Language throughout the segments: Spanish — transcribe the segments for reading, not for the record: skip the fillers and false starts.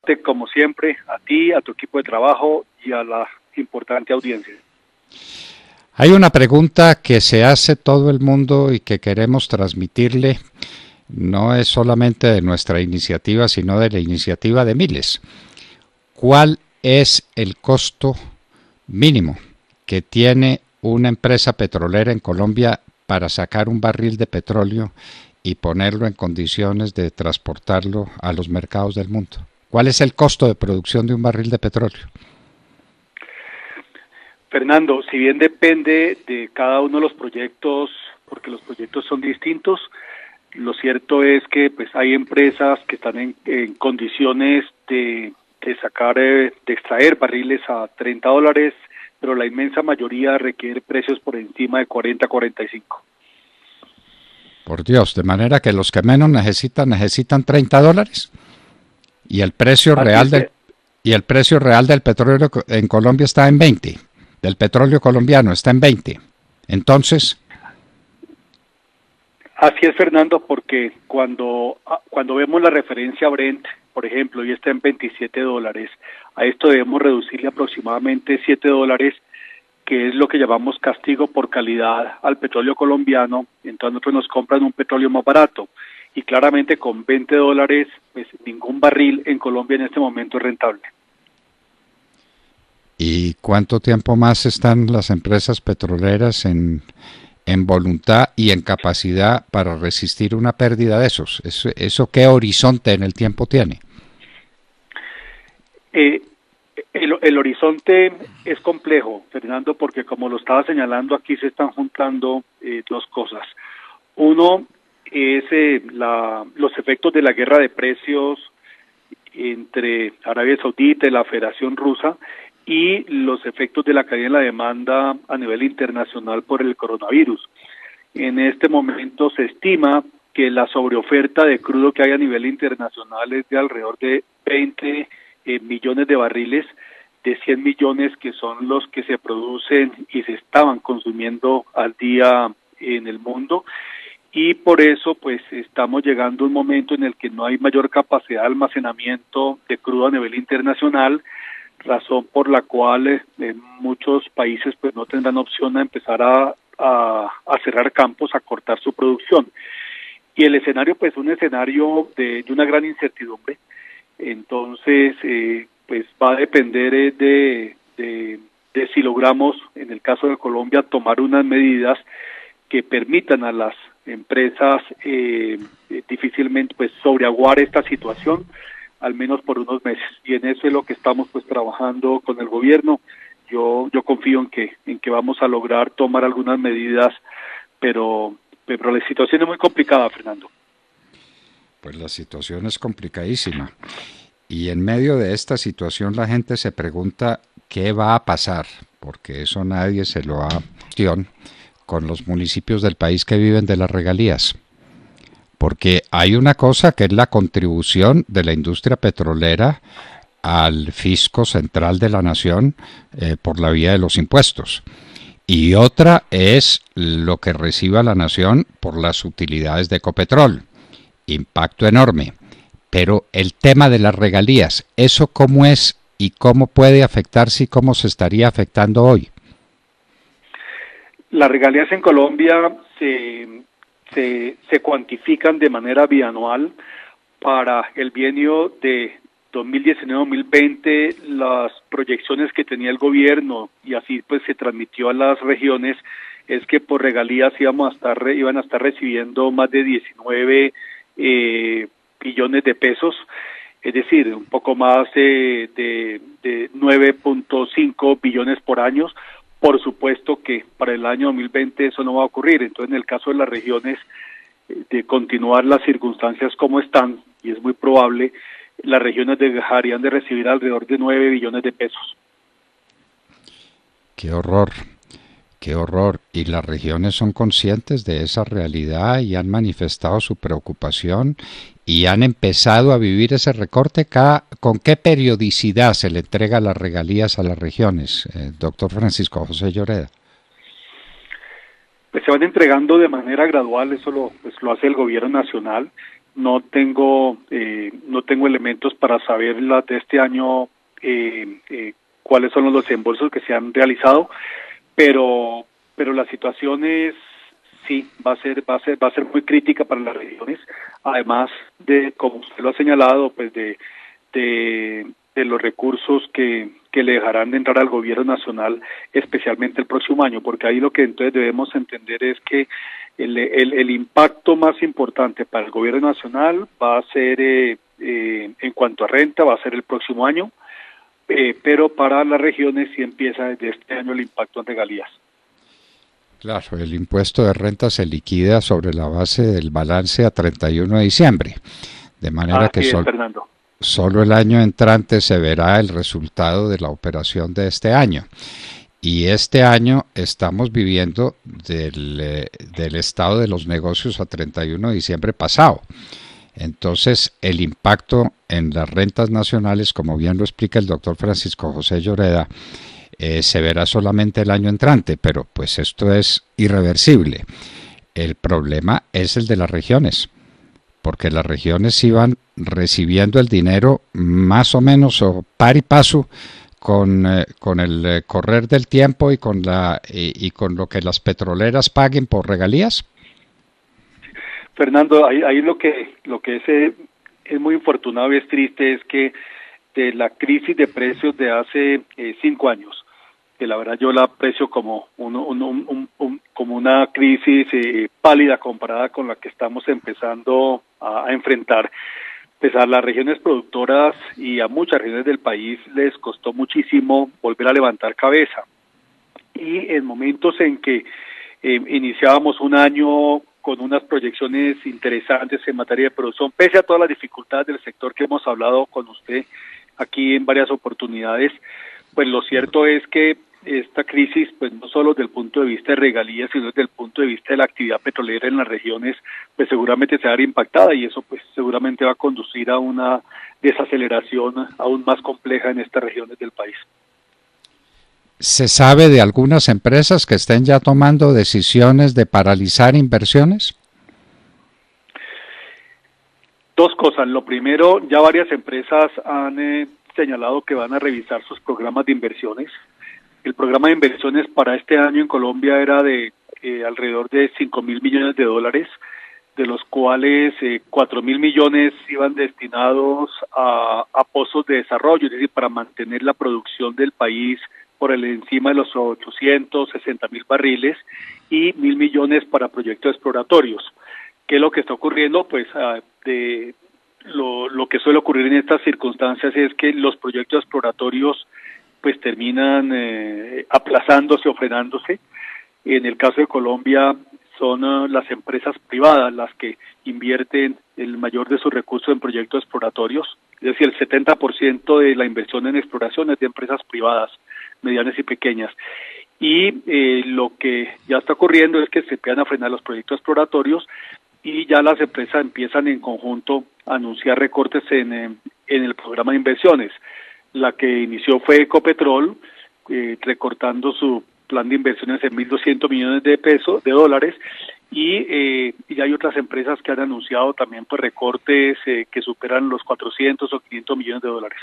saludarte como siempre, a ti, a tu equipo de trabajo y a la importante audiencia. Hay una pregunta que se hace todo el mundo y que queremos transmitirle. No es solamente de nuestra iniciativa, sino de la iniciativa de miles. ¿Cuál es el costo mínimo que tiene una empresa petrolera en Colombia para sacar un barril de petróleo y ponerlo en condiciones de transportarlo a los mercados del mundo? ¿Cuál es el costo de producción de un barril de petróleo? Fernando, si bien depende de cada uno de los proyectos, porque los proyectos son distintos, lo cierto es que pues hay empresas que están en condiciones de extraer barriles a $30, pero la inmensa mayoría requiere precios por encima de 40, 45. Por Dios, de manera que los que menos necesitan $30 y el precio real del petróleo en Colombia está en 20. Del petróleo colombiano está en 20. Entonces, así es, Fernando, porque cuando vemos la referencia Brent, por ejemplo, y está en $27, a esto debemos reducirle aproximadamente $7, que es lo que llamamos castigo por calidad al petróleo colombiano. Entonces nosotros nos compran un petróleo más barato, y claramente con $20, pues ningún barril en Colombia en este momento es rentable. ¿y cuánto tiempo más están las empresas petroleras en voluntad y en capacidad para resistir una pérdida de esos? ¿Eso qué horizonte en el tiempo tiene? El horizonte es complejo, Fernando, porque como lo estaba señalando, aquí se están juntando dos cosas. Uno es los efectos de la guerra de precios entre Arabia Saudita y la Federación Rusa, y los efectos de la caída en la demanda a nivel internacional por el coronavirus. En este momento se estima que la sobreoferta de crudo que hay a nivel internacional es de alrededor de 20 millones de barriles, de 100 millones que son los que se producen y se estaban consumiendo al día en el mundo, y por eso pues estamos llegando a un momento en el que no hay mayor capacidad de almacenamiento de crudo a nivel internacional, razón por la cual muchos países pues no tendrán opción a empezar a cerrar campos, a cortar su producción. Y el escenario pues un escenario de una gran incertidumbre. Entonces pues va a depender de si logramos, en el caso de Colombia, tomar unas medidas que permitan a las empresas difícilmente pues sobreaguar esta situación, al menos por unos meses, y en eso es lo que estamos pues trabajando con el gobierno. Yo confío en que vamos a lograr tomar algunas medidas, pero la situación es muy complicada, Fernando. Pues la situación es complicadísima, y en medio de esta situación la gente se pregunta qué va a pasar, porque eso nadie se lo ha con los municipios del país que viven de las regalías. Porque hay una cosa que es la contribución de la industria petrolera al fisco central de la nación por la vía de los impuestos. Y otra es lo que reciba la nación por las utilidades de Ecopetrol. Impacto enorme. Pero el tema de las regalías, ¿eso cómo es y cómo puede afectarse y cómo se estaría afectando hoy? Las regalías en Colombia se cuantifican de manera bianual. Para el bienio de 2019-2020, las proyecciones que tenía el gobierno, y así pues se transmitió a las regiones, es que por regalías iban a estar recibiendo más de 19 billones de pesos, es decir, un poco más de 9.5 billones por año. Por supuesto que para el año 2020 eso no va a ocurrir. Entonces, en el caso de las regiones, de continuar las circunstancias como están, y es muy probable, las regiones dejarían de recibir alrededor de 9 billones de pesos. ¡Qué horror! ¡Qué horror! Y las regiones son conscientes de esa realidad y han manifestado su preocupación y han empezado a vivir ese recorte. ¿Con qué periodicidad se le entrega las regalías a las regiones, doctor Francisco José Lloreda? Pues se van entregando de manera gradual, eso lo hace el gobierno nacional. no tengo elementos para saber las de este año, cuáles son los desembolsos que se han realizado, pero la situación es, sí, va a ser muy crítica para las regiones, además de, como usted lo ha señalado, pues de los recursos que le dejarán de entrar al gobierno nacional, especialmente el próximo año, porque ahí lo que entonces debemos entender es que el impacto más importante para el gobierno nacional va a ser, en cuanto a renta, va a ser el próximo año, pero para las regiones sí empieza desde este año el impacto en regalías. Claro, el impuesto de renta se liquida sobre la base del balance a 31 de diciembre, de manera que solo el año entrante se verá el resultado de la operación de este año. Y este año estamos viviendo del estado de los negocios a 31 de diciembre pasado. Entonces, el impacto en las rentas nacionales, como bien lo explica el doctor Francisco José Lloreda, se verá solamente el año entrante, pero pues esto es irreversible. El problema es el de las regiones, porque las regiones iban recibiendo el dinero más o menos o par y paso con el correr del tiempo y con lo que las petroleras paguen por regalías. Fernando, ahí lo que es muy infortunado y es triste es que de la crisis de precios de hace 5 años, que la verdad yo la aprecio como como una crisis pálida comparada con la que estamos empezando a enfrentar, pues a las regiones productoras y a muchas regiones del país les costó muchísimo volver a levantar cabeza. Y en momentos en que iniciábamos un año con unas proyecciones interesantes en materia de producción, pese a todas las dificultades del sector que hemos hablado con usted aquí en varias oportunidades, pues lo cierto es que esta crisis, pues no solo desde el punto de vista de regalías, sino desde el punto de vista de la actividad petrolera en las regiones, pues seguramente se va a ver impactada y eso pues seguramente va a conducir a una desaceleración aún más compleja en estas regiones del país. ¿Se sabe de algunas empresas que estén ya tomando decisiones de paralizar inversiones? Dos cosas. Lo primero, ya varias empresas han señalado que van a revisar sus programas de inversiones. El programa de inversiones para este año en Colombia era de alrededor de 5.000 millones de dólares, de los cuales 4.000 millones iban destinados a pozos de desarrollo, es decir, para mantener la producción del país por encima de los 860.000 barriles y 1.000 millones para proyectos exploratorios. ¿Qué es lo que está ocurriendo? Pues lo que suele ocurrir en estas circunstancias es que los proyectos exploratorios pues terminan aplazándose o frenándose. En el caso de Colombia son las empresas privadas las que invierten el mayor de sus recursos en proyectos exploratorios, es decir, el 70% de la inversión en exploración es de empresas privadas, medianas y pequeñas. Y lo que ya está ocurriendo es que se empiezan a frenar los proyectos exploratorios y ya las empresas empiezan en conjunto a anunciar recortes en el programa de inversiones. La que inició fue Ecopetrol, recortando su plan de inversiones en 1.200 millones de dólares, y hay otras empresas que han anunciado también pues recortes que superan los 400 o 500 millones de dólares.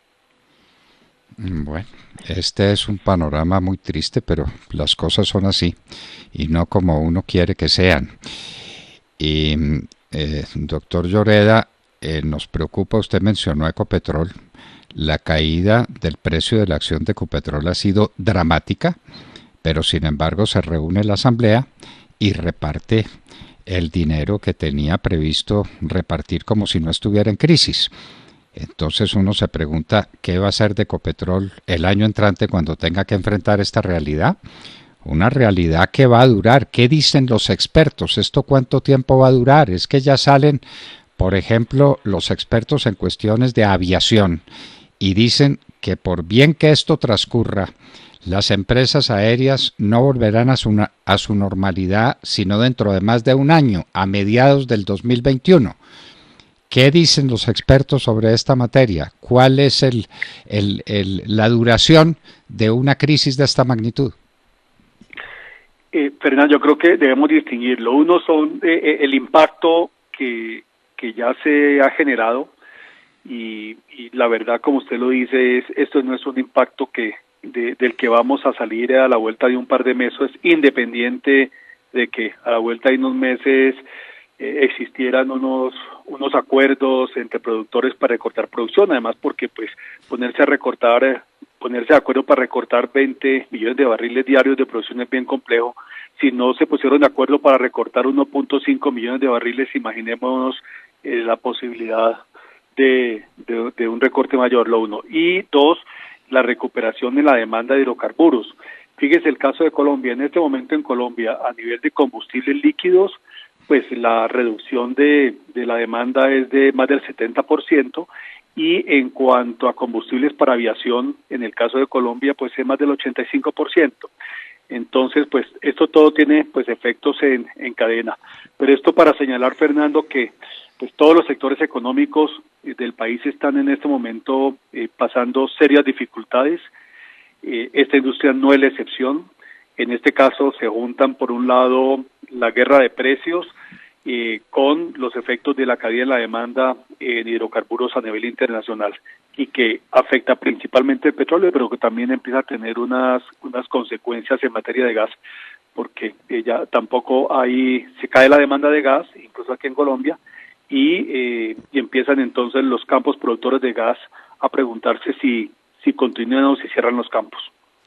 Bueno, este es un panorama muy triste, pero las cosas son así y no como uno quiere que sean. Y doctor Lloreda, nos preocupa, usted mencionó Ecopetrol. La caída del precio de la acción de Ecopetrol ha sido dramática, pero sin embargo se reúne la asamblea y reparte el dinero que tenía previsto repartir como si no estuviera en crisis. Entonces uno se pregunta qué va a hacer de Ecopetrol el año entrante cuando tenga que enfrentar esta realidad. Una realidad que va a durar. ¿Qué dicen los expertos? ¿Esto cuánto tiempo va a durar? Es que ya salen, por ejemplo, los expertos en cuestiones de aviación y dicen que por bien que esto transcurra, las empresas aéreas no volverán a su normalidad sino dentro de más de un año, a mediados del 2021. ¿Qué dicen los expertos sobre esta materia? ¿Cuál es la duración de una crisis de esta magnitud? Fernando, yo creo que debemos distinguirlo. Uno son el impacto que que ya se ha generado y la verdad, como usted lo dice, esto no es un impacto del que vamos a salir a la vuelta de un par de meses, independiente de que a la vuelta de unos meses existieran unos acuerdos entre productores para recortar producción, además porque pues ponerse de acuerdo para recortar 20 millones de barriles diarios de producción es bien complejo. Si no se pusieron de acuerdo para recortar 1.5 millones de barriles, imaginémonos la posibilidad de un recorte mayor, lo uno. Y dos, la recuperación en la demanda de hidrocarburos. Fíjese el caso de Colombia. En este momento en Colombia, a nivel de combustibles líquidos, pues la reducción de la demanda es de más del 70%, y en cuanto a combustibles para aviación, en el caso de Colombia, pues es más del 85%. Entonces, pues esto todo tiene pues efectos en cadena. Pero esto para señalar, Fernando, que pues todos los sectores económicos del país están en este momento pasando serias dificultades. Esta industria no es la excepción. En este caso se juntan por un lado la guerra de precios con los efectos de la caída en la demanda en hidrocarburos a nivel internacional, y que afecta principalmente el petróleo, pero que también empieza a tener unas consecuencias en materia de gas, porque ya tampoco se cae la demanda de gas, incluso aquí en Colombia, y empiezan entonces los campos productores de gas a preguntarse si continúan o si cierran los campos.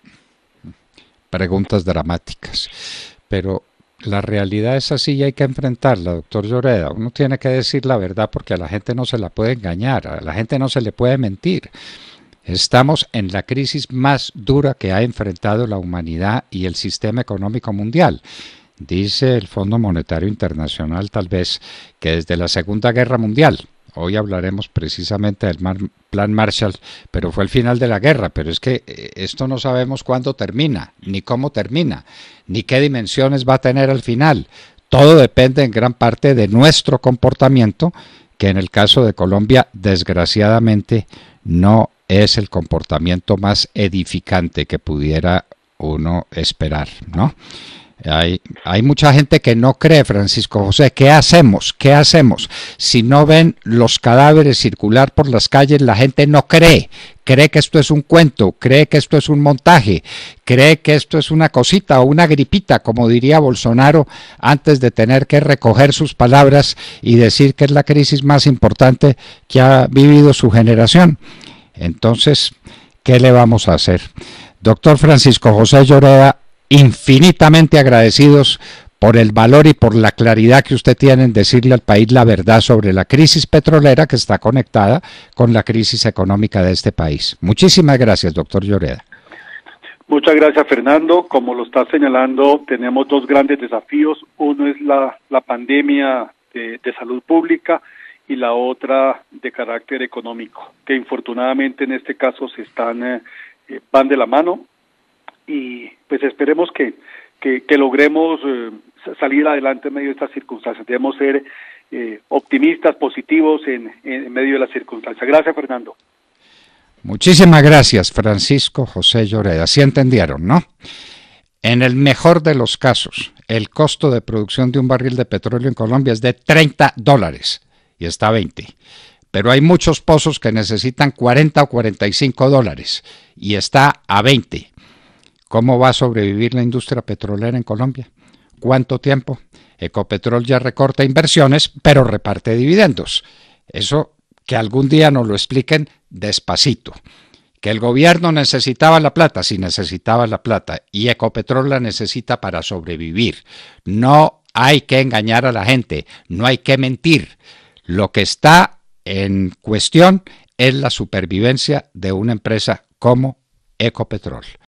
Preguntas dramáticas, pero la realidad es así y hay que enfrentarla, doctor Lloreda. Uno tiene que decir la verdad porque a la gente no se la puede engañar, a la gente no se le puede mentir. Estamos en la crisis más dura que ha enfrentado la humanidad y el sistema económico mundial. Dice el Fondo Monetario Internacional tal vez que desde la Segunda Guerra Mundial. Hoy hablaremos precisamente del Plan Marshall, pero fue el final de la guerra. Pero es que esto no sabemos cuándo termina, ni cómo termina, ni qué dimensiones va a tener al final. Todo depende en gran parte de nuestro comportamiento, que en el caso de Colombia, desgraciadamente, no es el comportamiento más edificante que pudiera uno esperar, ¿no? Hay mucha gente que no cree, Francisco José. ¿Qué hacemos? ¿Qué hacemos? Si no ven los cadáveres circular por las calles, la gente no cree. Cree que esto es un cuento, cree que esto es un montaje, cree que esto es una cosita o una gripita, como diría Bolsonaro, antes de tener que recoger sus palabras y decir que es la crisis más importante que ha vivido su generación. Entonces, ¿qué le vamos a hacer? Doctor Francisco José Lloreda, infinitamente agradecidos por el valor y por la claridad que usted tiene en decirle al país la verdad sobre la crisis petrolera que está conectada con la crisis económica de este país. Muchísimas gracias, doctor Lloreda. Muchas gracias, Fernando. Como lo está señalando, tenemos dos grandes desafíos. Uno es la pandemia de salud pública y la otra de carácter económico, que infortunadamente en este caso van de la mano. Y pues esperemos que logremos salir adelante en medio de estas circunstancias. Debemos ser optimistas, positivos en medio de las circunstancias. Gracias, Fernando. Muchísimas gracias, Francisco José Lloreda. Así entendieron, ¿no? En el mejor de los casos, el costo de producción de un barril de petróleo en Colombia es de $30 y está a 20. Pero hay muchos pozos que necesitan 40 o 45 dólares y está a 20. ¿Cómo va a sobrevivir la industria petrolera en Colombia? ¿Cuánto tiempo? Ecopetrol ya recorta inversiones, pero reparte dividendos. Eso que algún día nos lo expliquen despacito. Que el gobierno necesitaba la plata, sí necesitaba la plata, y Ecopetrol la necesita para sobrevivir. No hay que engañar a la gente, no hay que mentir. Lo que está en cuestión es la supervivencia de una empresa como Ecopetrol.